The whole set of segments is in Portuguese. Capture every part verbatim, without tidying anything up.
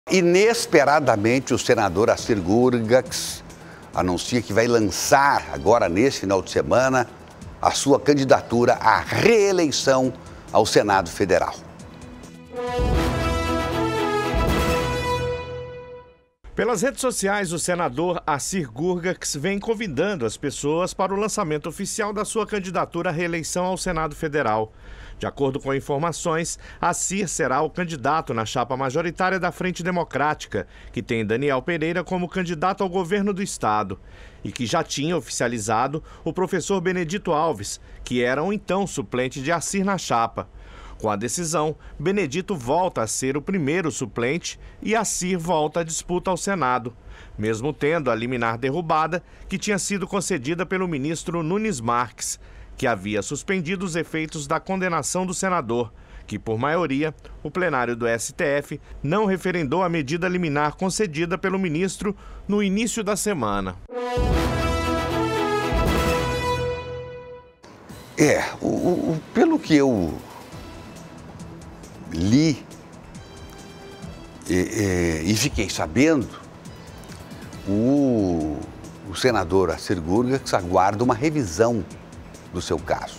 Inesperadamente, o senador Assir Gurgacz anuncia que vai lançar, agora nesse final de semana, a sua candidatura à reeleição ao Senado Federal. Pelas redes sociais, o senador Assir Gurgacz vem convidando as pessoas para o lançamento oficial da sua candidatura à reeleição ao Senado Federal. De acordo com informações, Assir será o candidato na chapa majoritária da Frente Democrática, que tem Daniel Pereira como candidato ao governo do estado, e que já tinha oficializado o professor Benedito Alves, que era o então suplente de Assir na chapa. Com a decisão, Benedito volta a ser o primeiro suplente e Assir volta à disputa ao Senado, mesmo tendo a liminar derrubada que tinha sido concedida pelo ministro Nunes Marques, que havia suspendido os efeitos da condenação do senador, que, por maioria, o plenário do S T F não referendou a medida liminar concedida pelo ministro no início da semana. É, o, o, pelo que eu li e, e, e fiquei sabendo, o, o senador Assir Gurgacz aguarda uma revisão do seu caso.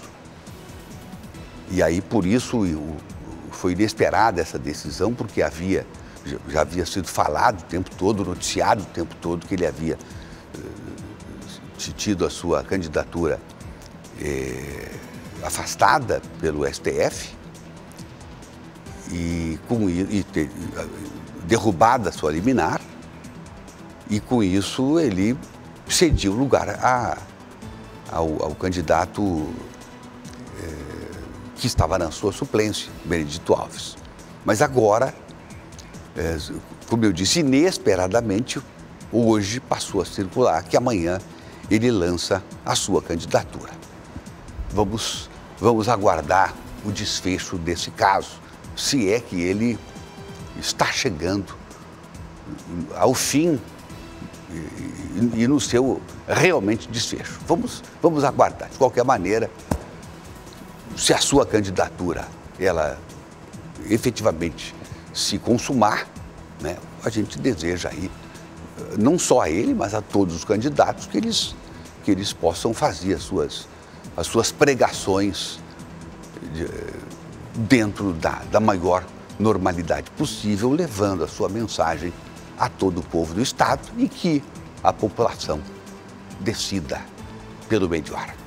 E aí, por isso, foi inesperada essa decisão, porque havia, já havia sido falado o tempo todo, noticiado o tempo todo, que ele havia tido a sua candidatura eh, afastada pelo S T F e, com, e ter, derrubada a sua liminar, e com isso ele cediu lugar a Ao, ao candidato eh, que estava na sua suplência, Benedito Alves. Mas agora, eh, como eu disse, inesperadamente, hoje passou a circular que amanhã ele lança a sua candidatura. Vamos, vamos aguardar o desfecho desse caso, se é que ele está chegando ao fim e no seu realmente desfecho. Vamos, vamos aguardar. De qualquer maneira, se a sua candidatura ela efetivamente se consumar, né, a gente deseja aí, não só a ele, mas a todos os candidatos, que eles, que eles possam fazer as suas, as suas pregações de, dentro da, da maior normalidade possível, levando a sua mensagem a todo o povo do estado e que a população decida pelo melhor.